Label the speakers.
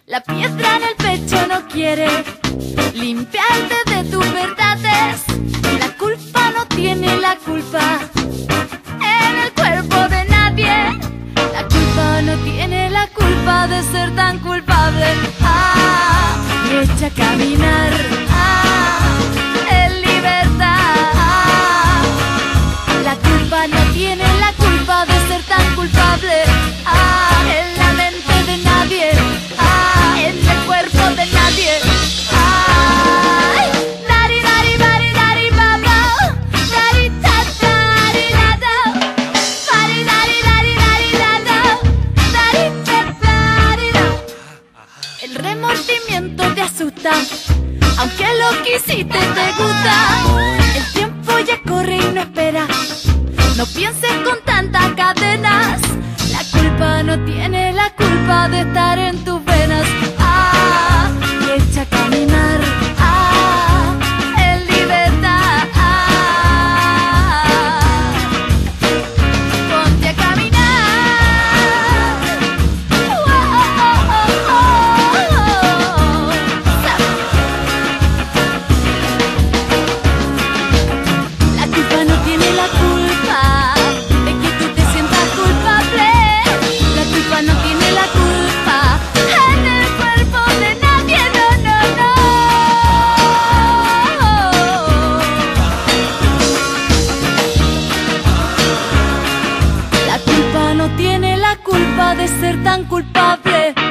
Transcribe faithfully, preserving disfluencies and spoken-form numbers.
Speaker 1: La piedra en el pecho no quiere limpiarte de tus verdades. La culpa no tiene la culpa en el cuerpo de nadie. La culpa no tiene la culpa de ser tan culpable. Ah, y echa a caminar. Ah, en libertad. Ah, la culpa no tiene la culpa de ser tan culpable. Ah, en la mente de nadie. Ah, en el cuerpo de nadie. Ay, dari, dari, dari, dari, baba. Dari, ta, dari, nada. Dari, dari, dari, dari, nada. Dari, ta, dari, da. El remordimiento te asusta, aunque lo que hiciste te gusta. El tiempo ya corre y no espera. No pienses con tantas cadenas. La culpa no tiene la culpa de estar en tus venas. Ah, y echa a caminar. Ah, en libertad. Ah, ponte a caminar. Oh, oh, oh, oh, oh. La culpa no tiene la culpa de que tú te sientas culpable. La culpa no tiene la culpa en el cuerpo de nadie. No, no, no. La culpa no tiene la culpa de ser tan culpable.